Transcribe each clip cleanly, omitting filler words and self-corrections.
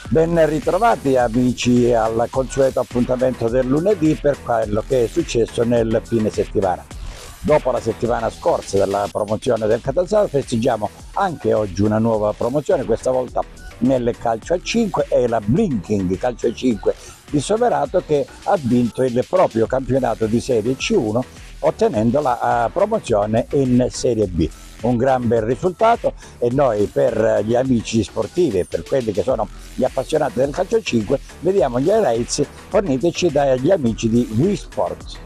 Ben ritrovati amici al consueto appuntamento del lunedì per quello che è successo nel fine settimana. Dopo la settimana scorsa della promozione del Catanzaro festeggiamo anche oggi una nuova promozione, questa volta nel calcio a 5, è la Blinking Calcio a 5 di Soverato che ha vinto il proprio campionato di Serie C1 ottenendo la promozione in Serie B. Un gran bel risultato e noi per gli amici sportivi e per quelli che sono gli appassionati del calcio a 5 vediamo gli highlights forniteci dagli amici di Wii Sports.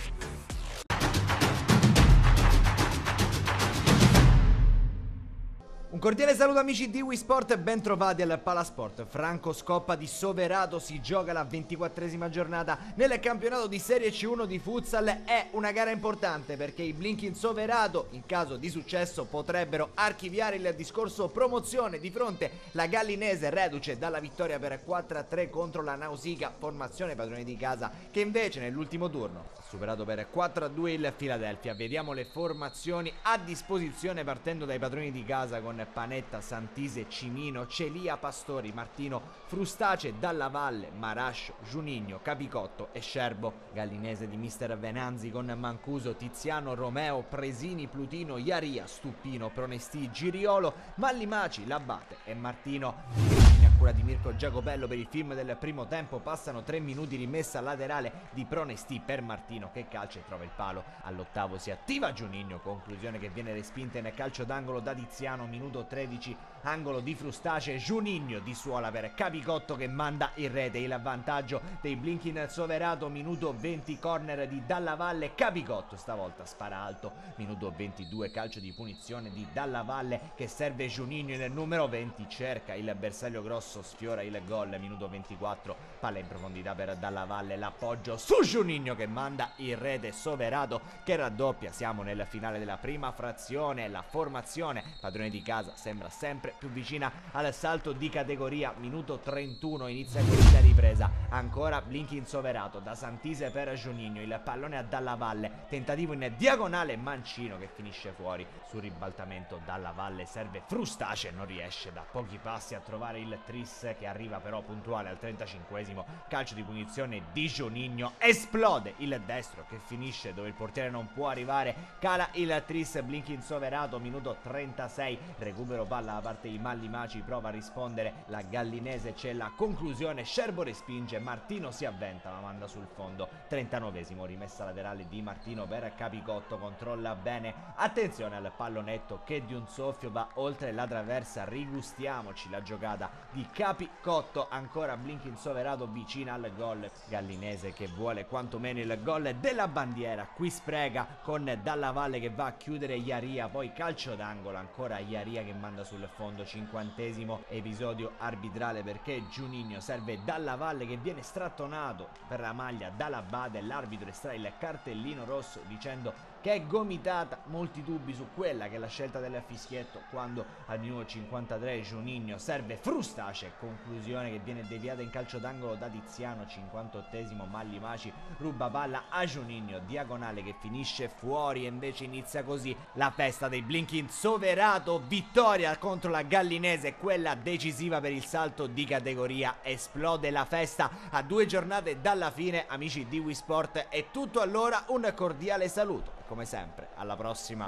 Un cordiale saluto amici di Wii Sport, ben trovati al Palasport. Franco Scoppa di Soverato si gioca la 24esima giornata nel campionato di Serie C1 di futsal. È una gara importante perché i Blinking Soverato, in caso di successo, potrebbero archiviare il discorso promozione di fronte alla Gallinese, reduce dalla vittoria per 4-3 contro la Nausicaa, formazione padrone di casa che invece nell'ultimo turno ha superato per 4-2 il Philadelphia. Vediamo le formazioni a disposizione partendo dai padroni di casa con Panetta, Santise, Cimino, Celia, Pastori, Martino, Frustace, Dalla Valle, Marascio, Giunigno, Capicotto e Scerbo. Gallinese di mister Venanzi con Mancuso, Tiziano, Romeo, Presini, Plutino, Iaria, Stuppino, Pronesti, Giriolo, Mallimaci, Labate e Martino. Cura di Mirko Giacobello per il film del primo tempo, passano 3 minuti, rimessa laterale di Pronesti per Martino che calcia e trova il palo. All'ottavo si attiva Giunigno, conclusione che viene respinta in calcio d'angolo da Tiziano, minuto 13, angolo di Frustace, Giunigno di suola per Capicotto che manda in rete. Il vantaggio dei Blinking Soverato, minuto 20, corner di Dalla Valle, Capicotto stavolta spara alto, minuto 22, calcio di punizione di Dalla Valle che serve Giunigno nel numero 20, cerca il bersaglio grosso, sfiora il gol, minuto 24, palla in profondità per Dalla Valle, l'appoggio su Giunigno che manda in rete, Soverato che raddoppia. Siamo nel finale della prima frazione, la formazione padrone di casa sembra sempre più vicina al salto di categoria, minuto 31, inizia questa ripresa, ancora Blinking Soverato da Santise per Giunigno, il pallone a Dalla Valle, tentativo in diagonale, Mancino che finisce fuori. Sul ribaltamento Dalla Valle serve Frustace, non riesce da pochi passi a trovare il tris che arriva però puntuale al 35esimo, calcio di punizione di Giunigno, esplode il destro che finisce dove il portiere non può arrivare, cala il tris, Blinking Soverato, minuto 36, recupero palla da parte di Mallimaci, prova a rispondere la Gallinese, c'è la conclusione, Scerbo respinge, Martino si avventa ma manda sul fondo. 39esimo, rimessa laterale di Martino per Capicotto, controlla bene, attenzione al pallonetto che di un soffio va oltre la traversa, rigustiamoci la giocata di Capicotto, ancora Blinking Soverato vicina al gol, Gallinese che vuole quantomeno il gol della bandiera, qui spreca con Dalla Valle che va a chiudere Iaria, poi calcio d'angolo, ancora Iaria che manda sul fondo. 50esimo episodio arbitrale perché Giunigno serve Dalla Valle che viene strattonato per la maglia dall'Abate, l'arbitro estrae il cartellino rosso dicendo che è gomitata, molti dubbi su quella che è la scelta del fischietto quando al minuto 53 Giunigno serve Frustace, conclusione che viene deviata in calcio d'angolo da Tiziano. 58esimo, Mallimaci ruba palla a Giunigno, diagonale che finisce fuori e invece inizia così la festa dei Blinking Soverato, vittoria contro la Gallinese, quella decisiva per il salto di categoria, esplode la festa a 2 giornate dalla fine. Amici di Wii Sport è tutto, allora un cordiale saluto. Come sempre, alla prossima.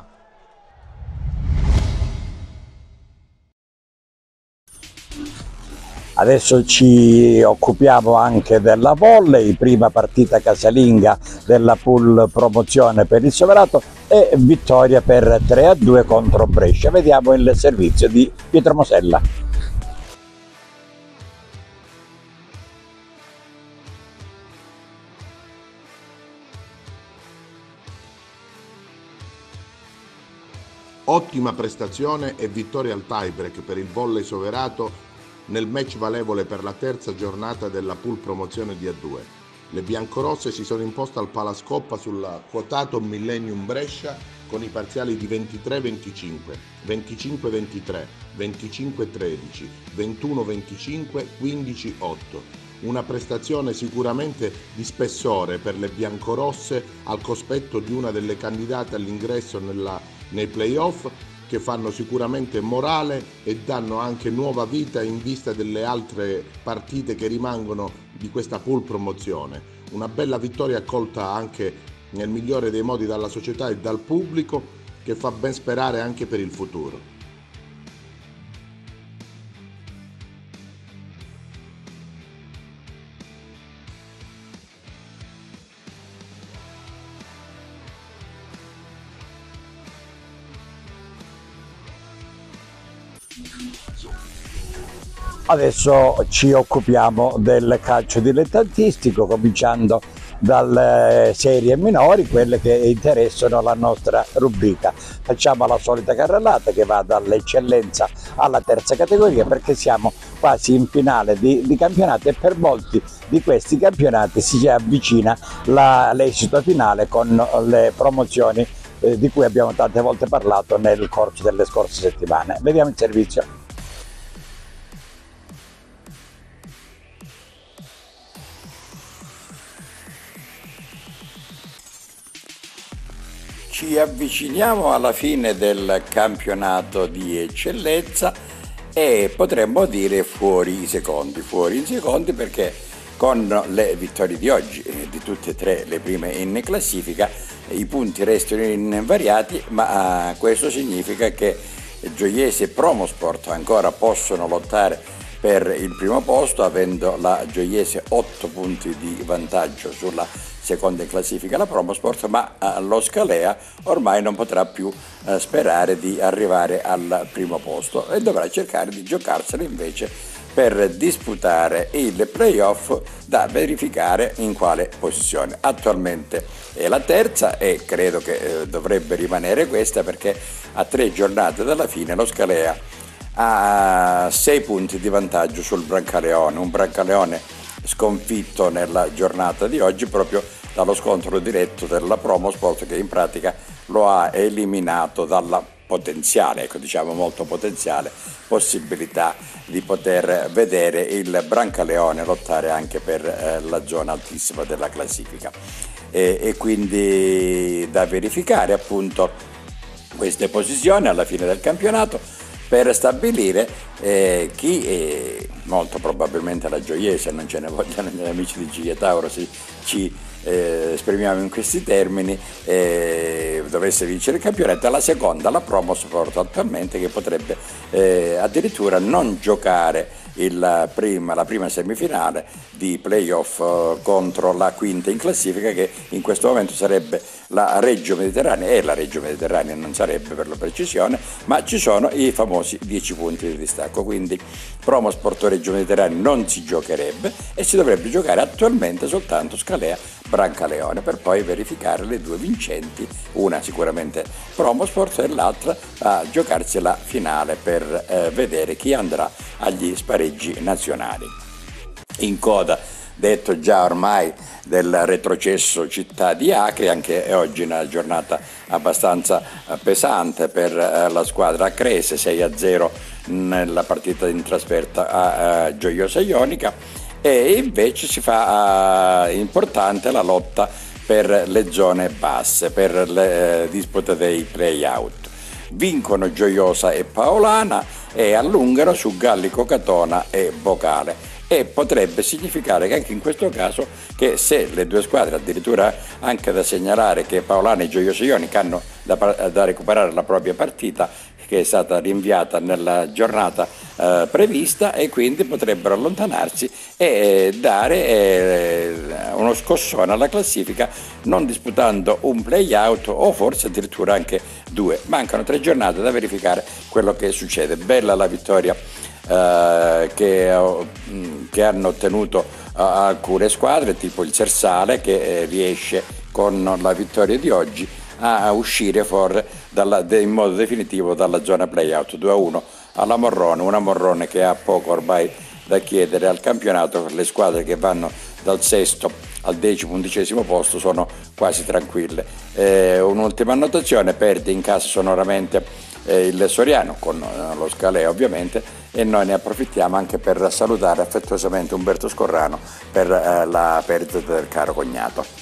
Adesso ci occupiamo anche della volley, prima partita casalinga della pool promozione per il Soverato e vittoria per 3-2 contro Brescia. Vediamo il servizio di Pietro Mosella. Ottima prestazione e vittoria al tiebreak per il volley Soverato nel match valevole per la terza giornata della pool promozione di A2. Le biancorosse si sono imposte al Palascoppa sul quotato Millennium Brescia con i parziali di 23-25, 25-23, 25-13, 21-25, 15-8. Una prestazione sicuramente di spessore per le biancorosse al cospetto di una delle candidate all'ingresso nei playoff che fanno sicuramente morale e danno anche nuova vita in vista delle altre partite che rimangono di questa pool promozione. Una bella vittoria accolta anche nel migliore dei modi dalla società e dal pubblico, che fa ben sperare anche per il futuro. Adesso ci occupiamo del calcio dilettantistico, cominciando dalle serie minori, quelle che interessano la nostra rubrica. Facciamo la solita carrellata che va dall'eccellenza alla terza categoria, perché siamo quasi in finale di campionato e per molti di questi campionati si avvicina l'esito finale con le promozioni di cui abbiamo tante volte parlato nel corso delle scorse settimane. Vediamo il servizio. Ci avviciniamo alla fine del campionato di eccellenza e potremmo dire fuori i secondi perché con le vittorie di oggi, di tutte e tre le prime in classifica, i punti restano invariati, ma questo significa che Gioiese e Promosport ancora possono lottare per il primo posto, avendo la Gioiese 8 punti di vantaggio sulla seconda in classifica la Promosport, ma lo Scalea ormai non potrà più sperare di arrivare al primo posto e dovrà cercare di giocarselo invece per disputare il playoff da verificare in quale posizione. Attualmente è la terza e credo che dovrebbe rimanere questa, perché a 3 giornate dalla fine lo Scalea ha 6 punti di vantaggio sul Brancaleone, un Brancaleone sconfitto nella giornata di oggi proprio dallo scontro diretto della Promosport, che in pratica lo ha eliminato dalla potenziale, ecco, diciamo molto potenziale, possibilità di poter vedere il Brancaleone lottare anche per la zona altissima della classifica. E quindi da verificare appunto queste posizioni alla fine del campionato per stabilire chi, molto probabilmente la Gioiese, non ce ne vogliono gli amici di Giglia Tauro, ci esprimiamo in questi termini, dovesse vincere il campionato. La seconda, la Promosport attualmente, che potrebbe addirittura non giocare la prima semifinale di playoff contro la quinta in classifica, che in questo momento sarebbe la Reggio Mediterranea, e la Reggio Mediterranea non sarebbe per la precisione, ma ci sono i famosi 10 punti di distacco, quindi Promosport Reggio Mediterranea non si giocherebbe e si dovrebbe giocare attualmente soltanto Scalea Brancaleone, per poi verificare le due vincenti, una sicuramente Promosport e l'altra a giocarsi la finale per vedere chi andrà agli spareggi nazionali. In coda, detto già ormai, del retrocesso Città di Acre, anche oggi una giornata abbastanza pesante per la squadra acrese, 6-0 nella partita in trasferta a Gioiosa Ionica, e invece si fa importante la lotta per le zone basse, per le dispute dei play-out. Vincono Gioiosa e Paolana e allungano su Gallico Catona e Bocale. E potrebbe significare che anche in questo caso, che se le due squadre, addirittura anche da segnalare che Paolana e Gioiosa Ionica hanno da recuperare la propria partita, che è stata rinviata nella giornata prevista, e quindi potrebbero allontanarsi e dare uno scossone alla classifica, non disputando un play-out o forse addirittura anche 2. Mancano 3 giornate da verificare quello che succede. Bella la vittoria che hanno ottenuto alcune squadre, tipo il Sersale, che riesce con la vittoria di oggi a uscire fuori in modo definitivo dalla zona play-out. 2-1 alla Morrone, una Morrone che ha poco ormai da chiedere al campionato. Le squadre che vanno dal 6° al 10º posto sono quasi tranquille. Un'ultima annotazione: perde in casa sonoramente il Soriano, con lo Scalea ovviamente, e noi ne approfittiamo anche per salutare affettuosamente Umberto Scorrano per la perdita del caro cognato.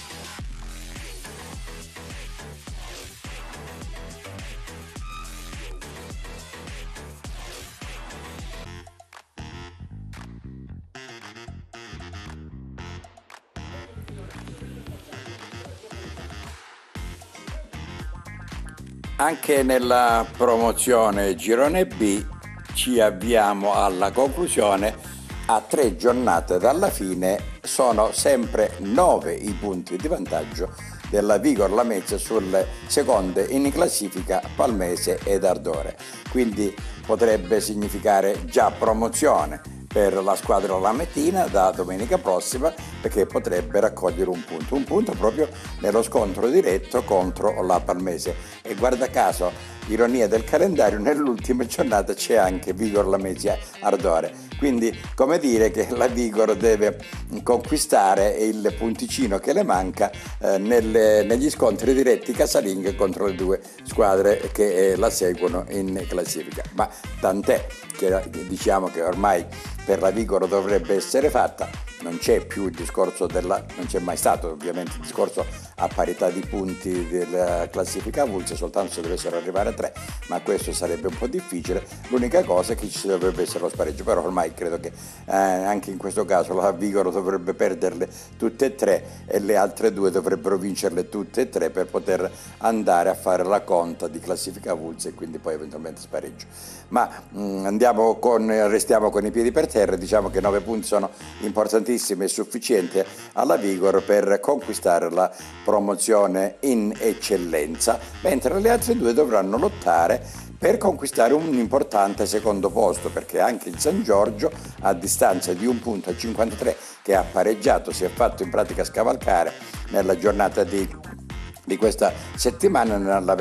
Anche nella promozione Girone B ci avviamo alla conclusione. A 3 giornate dalla fine sono sempre 9 i punti di vantaggio della Vigor Lamezia sulle seconde in classifica Palmese ed Ardore. Quindi potrebbe significare già promozione per la squadra lamettina da domenica prossima, perché potrebbe raccogliere un punto proprio nello scontro diretto contro la Palmese. E guarda caso, ironia del calendario, nell'ultima giornata c'è anche Vigor Lamezia Ardore. Quindi, come dire che la Vigor deve conquistare il punticino che le manca negli scontri diretti casalinghe contro le 2 squadre che la seguono in classifica. Ma tant'è che diciamo che ormai per la Vigor dovrebbe essere fatta. Non c'è più il discorso non c'è mai stato ovviamente il discorso a parità di punti della classifica avulsa, soltanto se dovessero arrivare a 3, ma questo sarebbe un po' difficile. L'unica cosa è che ci dovrebbe essere lo spareggio, però ormai credo che anche in questo caso la Vigor dovrebbe perderle tutte e 3 e le altre 2 dovrebbero vincerle tutte e 3 per poter andare a fare la conta di classifica avulsa e quindi poi eventualmente spareggio. Ma restiamo con i piedi per terra. Diciamo che 9 punti sono importantissimi e sufficienti alla Vigor per conquistare la promozione in eccellenza, mentre le altre 2 dovranno lottare per conquistare un importante secondo posto, perché anche il San Giorgio, a distanza di 1 punto a 53, che ha pareggiato, si è fatto in pratica scavalcare nella giornata di questa settimana, nella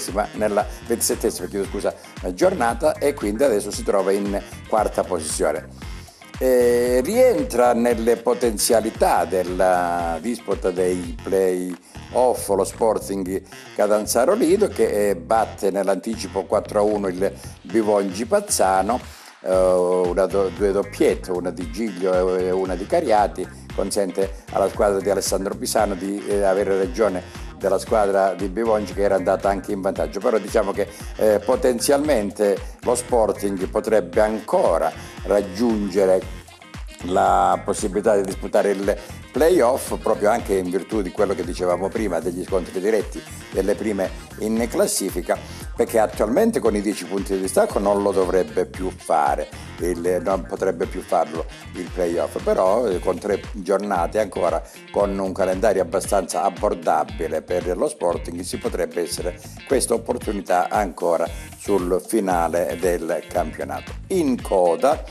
27esima giornata, e quindi adesso si trova in 4ª posizione. Rientra nelle potenzialità della disputa dei play-off lo Sporting Catanzaro Lido, che batte nell'anticipo 4-1 il Bivongi Pazzano, 2 doppiette, una di Giglio e una di Cariati, consente alla squadra di Alessandro Pisano di avere ragione della squadra di Bivongi, che era andata anche in vantaggio. Però diciamo che potenzialmente lo Sporting potrebbe ancora raggiungere la possibilità di disputare il playoff, proprio anche in virtù di quello che dicevamo prima degli scontri diretti delle prime in classifica, perché attualmente con i 10 punti di distacco non lo dovrebbe più fare, non potrebbe più farlo il playoff, però con 3 giornate ancora, con un calendario abbastanza abbordabile per lo Sporting, si potrebbe essere questa opportunità ancora sul finale del campionato. In coda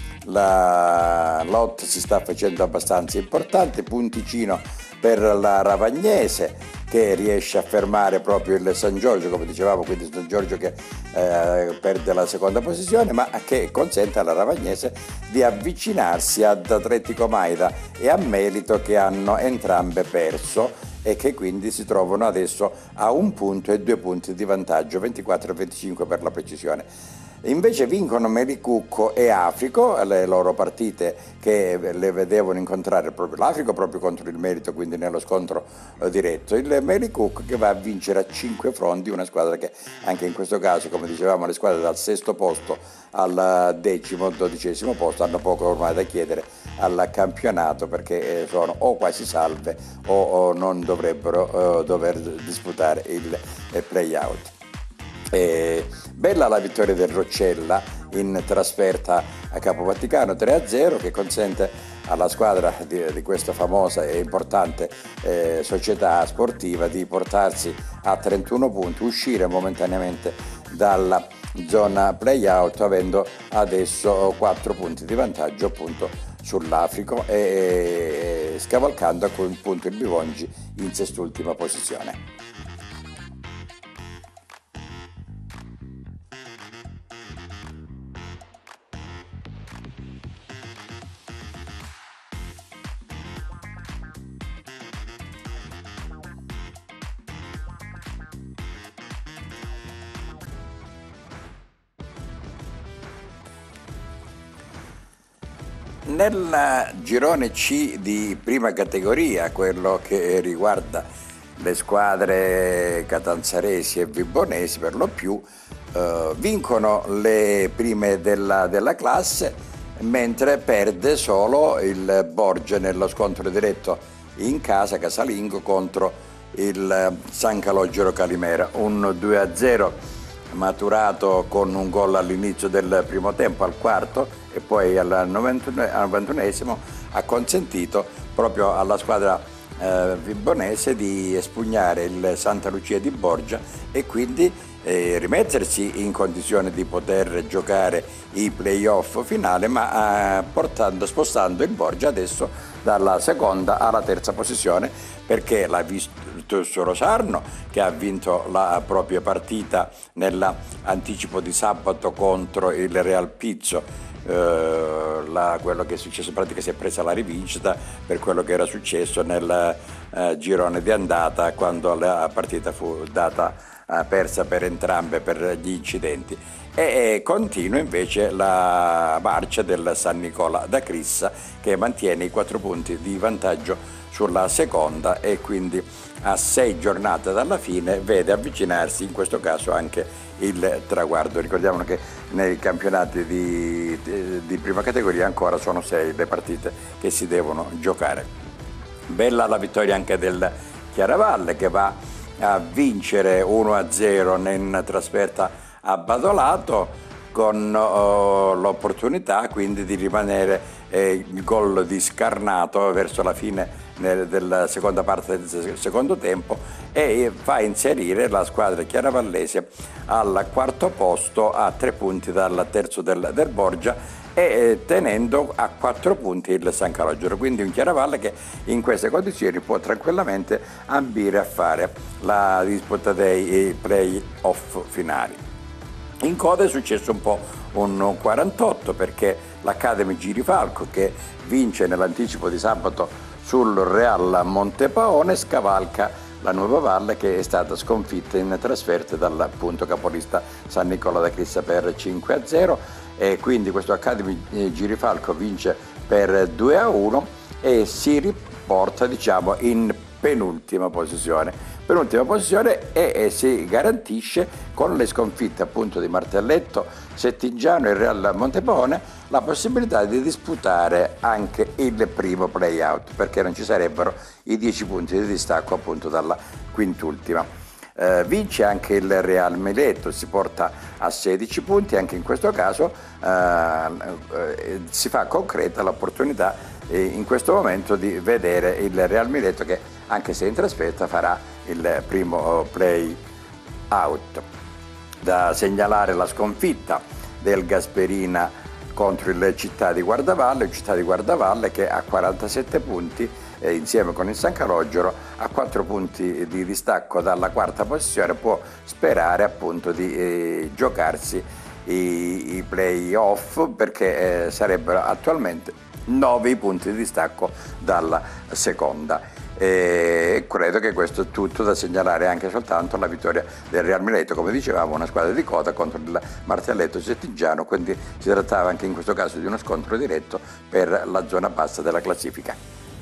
la lotta si sta facendo abbastanza importante, punticino per la Ravagnese, che riesce a fermare proprio il San Giorgio, come dicevamo, quindi San Giorgio che perde la seconda posizione, ma che consente alla Ravagnese di avvicinarsi ad Atletico Maida e a Melito, che hanno entrambe perso e che quindi si trovano adesso a 1 punto e 2 punti di vantaggio, 24 e 25 per la precisione. Invece vincono Melicucco e Africo, le loro partite che le vedevano incontrare proprio l'Africo proprio contro il Melito, quindi nello scontro diretto. Il Melicucco che va a vincere a 5 fronti, una squadra che anche in questo caso, come dicevamo, le squadre dal 6° posto al 10º, 12° posto hanno poco ormai da chiedere al campionato, perché sono o quasi salve o non dovrebbero dover disputare il play-out. Bella la vittoria del Roccella in trasferta a Capo Vaticano 3-0, che consente alla squadra di questa famosa e importante società sportiva di portarsi a 31 punti, uscire momentaneamente dalla zona play-out, avendo adesso 4 punti di vantaggio appunto sull'Africo e scavalcando a quel punto il Bivongi in sest'ultima posizione. Nel girone C di prima categoria, quello che riguarda le squadre catanzaresi e vibonesi per lo più, vincono le prime della classe, mentre perde solo il Borgia nello scontro diretto in casa casalingo contro il San Calogero Calimera, un 2-0 maturato con un gol all'inizio del primo tempo, al quarto, e poi al 91esimo ha consentito proprio alla squadra vibonese di espugnare il Santa Lucia di Borgia e quindi rimettersi in condizione di poter giocare i playoff finale, ma spostando il Borgia adesso dalla seconda alla terza posizione, perché l'ha Virtus Rosarno, che ha vinto la propria partita nell'anticipo di sabato contro il Real Pizzo. Quello che è successo in pratica, si è presa la rivincita per quello che era successo nel girone di andata, quando la partita fu persa per entrambe per gli incidenti. E continua invece la marcia del San Nicola da Crissa, che mantiene i 4 punti di vantaggio sulla seconda e quindi a 6 giornate dalla fine vede avvicinarsi in questo caso anche il traguardo. Ricordiamo che nei campionati di prima categoria ancora sono 6 le partite che si devono giocare. Bella la vittoria anche del Chiaravalle, che va a vincere 1-0 in trasferta a Badolato, con l'opportunità quindi di rimanere il gol di Scarnato verso la fine della seconda parte del secondo tempo, e fa inserire la squadra chiaravallese al quarto posto a 3 punti dal terzo del Borgia, e tenendo a 4 punti il San Calogero. Quindi un Chiaravalle che in queste condizioni può tranquillamente ambire a fare la disputa dei play-off finali. In coda è successo un po' un 48, perché l'Academy Girifalco, che vince nell'anticipo di sabato sul Real Montepaone, scavalca la Nuova Valle, che è stata sconfitta in trasferta dal appunto capolista San Nicola da Crissa per 5-0, e quindi questo Academy Girifalco vince per 2-1 e si riporta, diciamo, in penultima posizione e si garantisce, con le sconfitte appunto di Martelletto, Settigiano e Real Montepaone, la possibilità di disputare anche il primo play-out, perché non ci sarebbero i 10 punti di distacco appunto dalla quintultima. Vince anche il Real Mileto, si porta a 16 punti, anche in questo caso si fa concreta l'opportunità in questo momento di vedere il Real Mileto, che anche se in trasferta farà il primo play out. Da segnalare la sconfitta del Gasperina contro il Città di Guardavalle, che ha 47 punti insieme con il San Calogero, a 4 punti di distacco dalla quarta posizione, può sperare appunto di giocarsi i play-off, perché sarebbero attualmente 9 i punti di distacco dalla seconda. E credo che questo è tutto. Da segnalare anche soltanto la vittoria del Real Mileto, come dicevamo, una squadra di coda contro il Martelletto Settigiano, quindi si trattava anche in questo caso di uno scontro diretto per la zona bassa della classifica.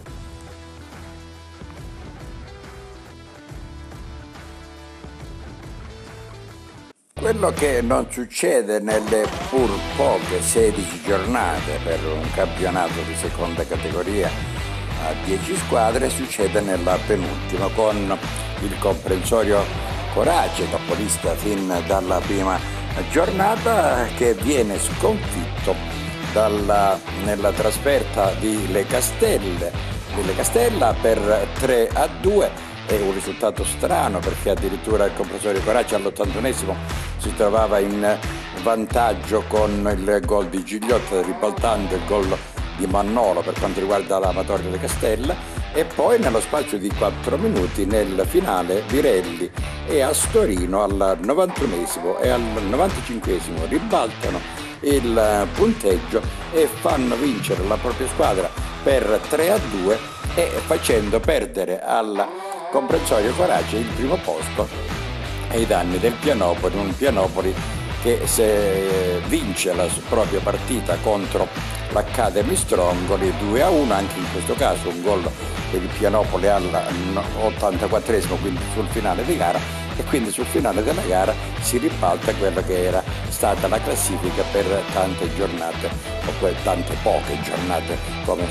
Quello che non succede nelle pur poche 16 giornate per un campionato di seconda categoria a 10 squadre succede nella penultima, con il comprensorio Corace, capolista fin dalla prima giornata, che viene sconfitto nella trasferta di Le Castella per 3-2. È un risultato strano, perché addirittura il comprensorio Corace all'81esimo si trovava in vantaggio con il gol di Gigliotta, ribaltando il gol di Mannolo per quanto riguarda l'Amatorio Le Castella, e poi nello spazio di 4 minuti nel finale Virelli e Astorino al 91esimo e al 95esimo ribaltano il punteggio e fanno vincere la propria squadra per 3-2, e facendo perdere al comprensorio Corace il primo posto ai danni del Pianopoli, un Pianopoli che se vince la propria partita contro l'Academy Strongoli 2-1, anche in questo caso un gol per il Pianopoli all'84esimo, quindi sul finale di gara, e quindi sul finale della gara si ribalta quella che era stata la classifica per tante giornate o tante poche giornate, come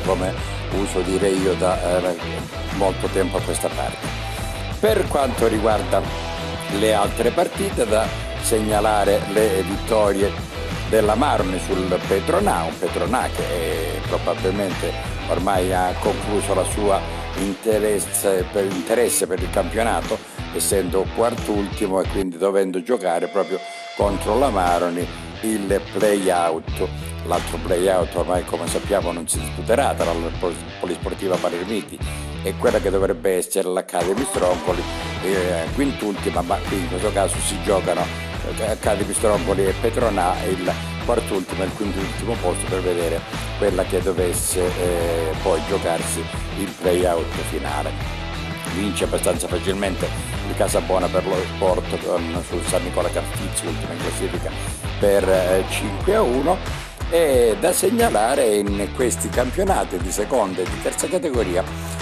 uso dire io da molto tempo a questa parte. Per quanto riguarda le altre partite, da segnalare le vittorie della Maroni sul Petronà, un Petronà che probabilmente ormai ha concluso la sua interesse per il campionato, essendo quart'ultimo e quindi dovendo giocare proprio contro la Maroni il play-out. L'altro play-out ormai, come sappiamo, non si disputerà tra la Polisportiva Palermiti e quella che dovrebbe essere l'Academy Stromboli, quint'ultima, ma qui in questo caso si giocano Academy Stromboli e Petronà, il quart'ultimo e il quint'ultimo posto per vedere quella che dovesse poi giocarsi il play-out finale. Vince abbastanza facilmente il Casabona per lo Sport sul San Nicola Carfizzi, ultima in classifica, per 5-1. E da segnalare in questi campionati di seconda e di terza categoria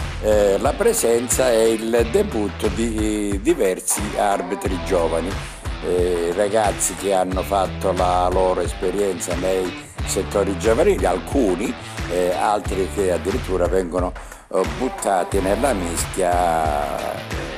la presenza e il debutto di diversi arbitri giovani, ragazzi che hanno fatto la loro esperienza nei settori giovanili, alcuni, altri che addirittura vengono buttati nella mischia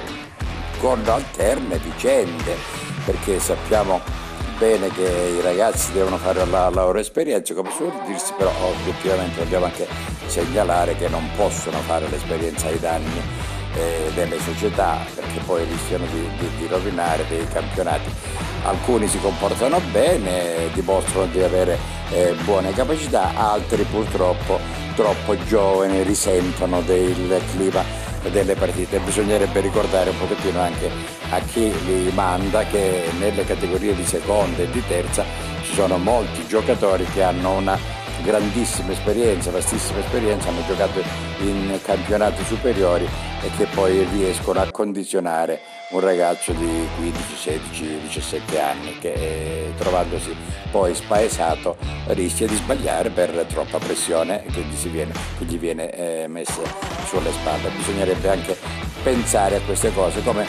con alterne vicende, perché sappiamo bene che i ragazzi devono fare la loro esperienza, come suol dirsi, però obiettivamente dobbiamo anche segnalare che non possono fare l'esperienza ai danni delle società, perché poi rischiano di rovinare dei campionati. Alcuni si comportano bene, dimostrano di avere buone capacità, altri purtroppo troppo giovani risentono del clima delle partite. Bisognerebbe ricordare un pochettino anche a chi li manda che nelle categorie di seconda e di terza ci sono molti giocatori che hanno una grandissima esperienza, vastissima esperienza, hanno giocato in campionati superiori e che poi riescono a condizionare un ragazzo di 15, 16, 17 anni che trovandosi poi spaesato rischia di sbagliare per troppa pressione che gli viene messa sulle spalle. Bisognerebbe anche pensare a queste cose, come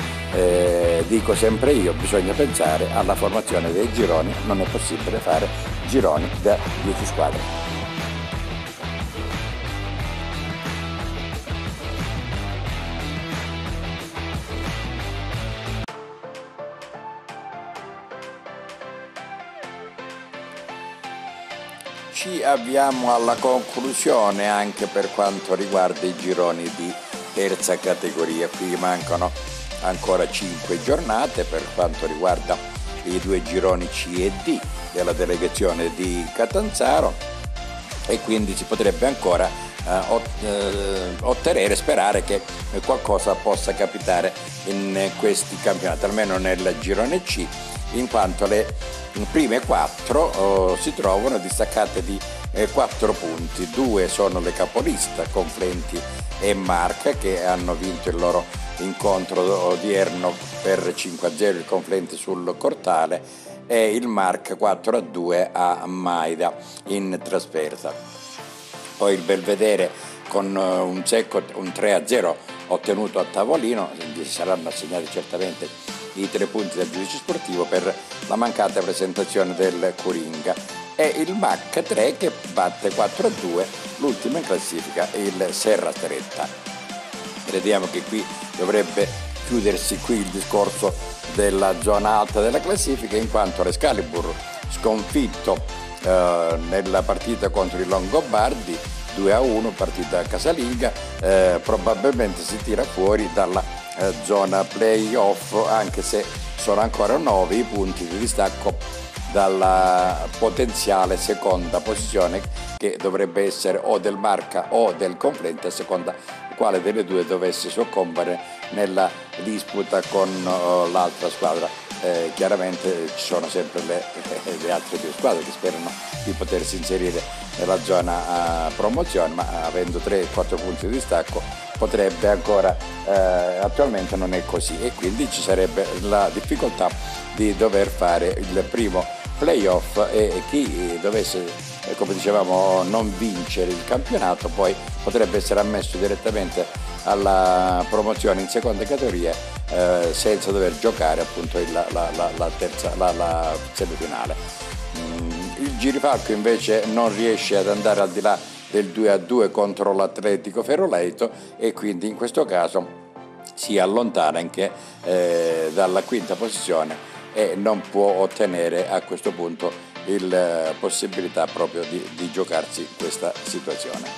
dico sempre io, bisogna pensare alla formazione dei gironi, non è possibile fare gironi da 10 squadre. Ci avviamo alla conclusione anche per quanto riguarda i gironi di terza categoria. Qui mancano ancora 5 giornate per quanto riguarda i 2 gironi C e D della delegazione di Catanzaro, e quindi si potrebbe ancora ottenere, sperare che qualcosa possa capitare in questi campionati, almeno nel girone C, in quanto le prime 4 si trovano distaccate di 4 punti. 2 sono le capolista, Conflenti e Marca, che hanno vinto il loro incontro odierno per 5-0 il Conflenti sul Cortale e il Marca 4-2 a Maida in trasferta. Poi il Belvedere con un secco, un 3-0 ottenuto a tavolino, gli saranno assegnati certamente i 3 punti del giudice sportivo per la mancata presentazione del Curinga, e il MAC 3 che batte 4-2 l'ultimo in classifica, il Serra Stretta. Crediamo che qui dovrebbe chiudersi qui il discorso della zona alta della classifica, in quanto l'Excalibur, sconfitto nella partita contro i Longobardi 2-1, partita casalinga, probabilmente si tira fuori dalla zona play-off, anche se sono ancora 9 i punti di distacco dalla potenziale seconda posizione, che dovrebbe essere o del Marca o del Conflenti, a seconda quale delle due dovesse soccombere nella disputa con l'altra squadra. Chiaramente ci sono sempre le altre 2 squadre che sperano di potersi inserire nella zona promozione, ma avendo 3-4 punti di distacco potrebbe ancora, attualmente non è così, e quindi ci sarebbe la difficoltà di dover fare il primo playoff, e chi dovesse, come dicevamo, non vincere il campionato poi potrebbe essere ammesso direttamente alla promozione in seconda categoria senza dover giocare appunto la semifinale. Il Girifalco invece non riesce ad andare al di là del 2-2 contro l'Atletico Ferroleito e quindi in questo caso si allontana anche dalla quinta posizione e non può ottenere a questo punto la possibilità proprio di giocarsi questa situazione.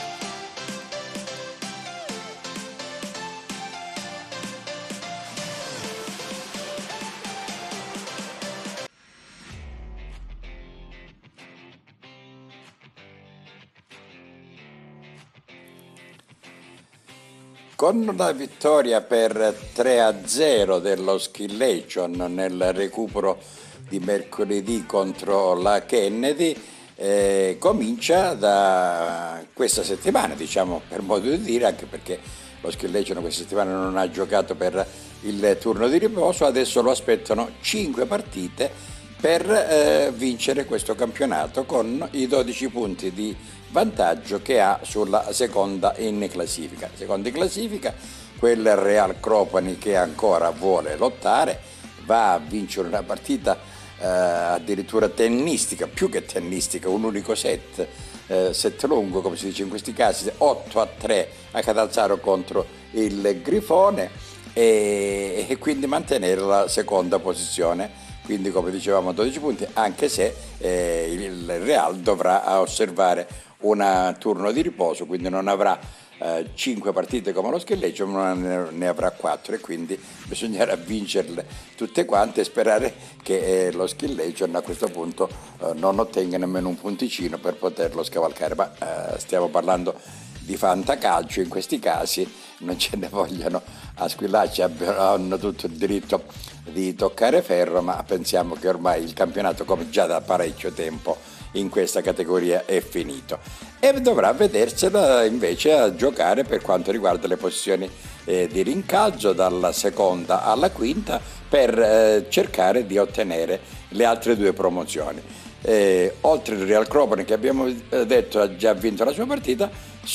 Con la vittoria per 3-0 dello Skillation nel recupero di mercoledì contro la Kennedy, comincia da questa settimana, diciamo per modo di dire, anche perché lo Skillation questa settimana non ha giocato per il turno di riposo, adesso lo aspettano 5 partite per vincere questo campionato con i 12 punti di vantaggio che ha sulla seconda in classifica. Seconda in classifica, quel Real Cropani che ancora vuole lottare, va a vincere una partita addirittura tennistica, più che tennistica, un unico set lungo come si dice in questi casi, 8-3 a Catanzaro contro il Grifone e quindi mantenere la seconda posizione. Quindi come dicevamo 12 punti, anche se il Real dovrà osservare un turno di riposo, quindi non avrà 5 partite come lo Skillation, ma ne avrà 4 e quindi bisognerà vincerle tutte quante e sperare che lo Skillation a questo punto non ottenga nemmeno un punticino per poterlo scavalcare, ma stiamo parlando di fantacalcio, in questi casi non ce ne vogliano a Squillaci, hanno tutto il diritto di toccare ferro, ma pensiamo che ormai il campionato, come già da parecchio tempo in questa categoria, è finito e dovrà vedersela invece a giocare per quanto riguarda le posizioni di rincalzo dalla seconda alla quinta per cercare di ottenere le altre 2 promozioni. Oltre il Real Cropani, che abbiamo detto ha già vinto la sua partita,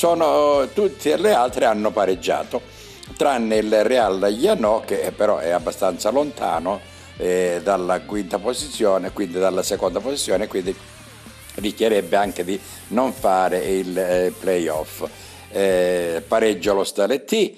tutte le altre hanno pareggiato, tranne il Real Iannò, che però è abbastanza lontano dalla quinta posizione, quindi dalla seconda posizione, quindi rischierebbe anche di non fare il playoff. Pareggio lo Staletti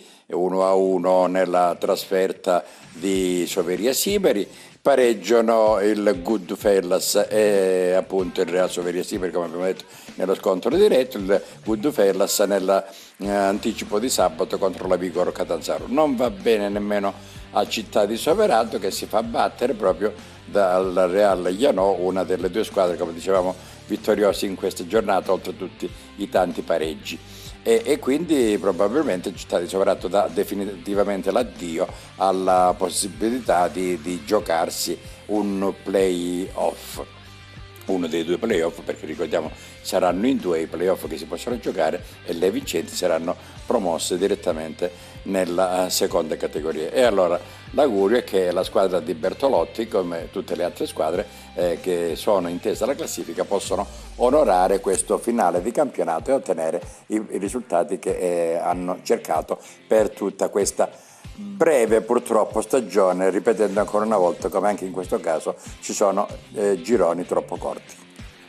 1-1 nella trasferta di Soveria Siberi, pareggiano il Goodfellas e appunto il Real Soveria Siberi, come abbiamo detto, nello scontro diretto, il Goodfellas nell'anticipo di sabato contro la Vigor Catanzaro. Non va bene nemmeno a Città di Soverato, che si fa battere proprio dal Real Iannò, una delle 2 squadre, come dicevamo, vittoriose in questa giornata, oltre a tutti i tanti pareggi. E quindi probabilmente Città di Soverato dà definitivamente l'addio alla possibilità di giocarsi un play-off, uno dei 2 play-off, perché ricordiamo saranno in 2 i play-off che si possono giocare e le vincenti saranno promosse direttamente nella seconda categoria. E allora l'augurio è che la squadra di Bertolotti, come tutte le altre squadre che sono in testa alla classifica, possono onorare questo finale di campionato e ottenere i risultati che hanno cercato per tutta questa breve purtroppo stagione, ripetendo ancora una volta come anche in questo caso ci sono gironi troppo corti.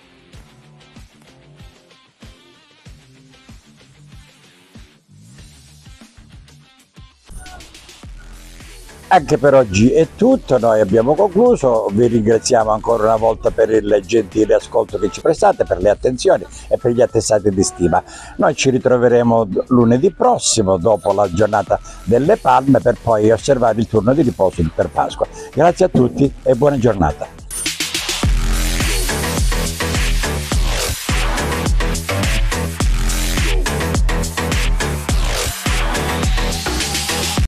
Anche per oggi è tutto, noi abbiamo concluso, vi ringraziamo ancora una volta per il gentile ascolto che ci prestate, per le attenzioni e per gli attestati di stima. Noi ci ritroveremo lunedì prossimo dopo la giornata delle Palme per poi osservare il turno di riposo per Pasqua. Grazie a tutti e buona giornata.